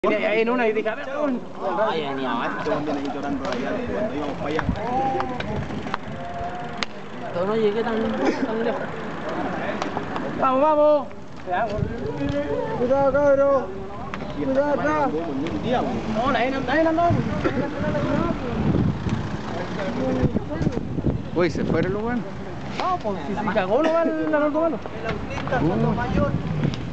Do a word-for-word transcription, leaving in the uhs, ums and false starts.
En una y dije, a ver, ay, ni abajo, este hombre ahí llorando allá cuando íbamos para allá. pero no llegué tan, tan lejos. Vamos, vamos. Cuidado, cabrón. Y esta Cuidado semana atrás. no hubo ni un día, güey. No, nadie nadie andó. Uy, ¿se fueron los buenos? No, pues si se cagó no va el Arnoldo Malo. El autista, cuando mayor.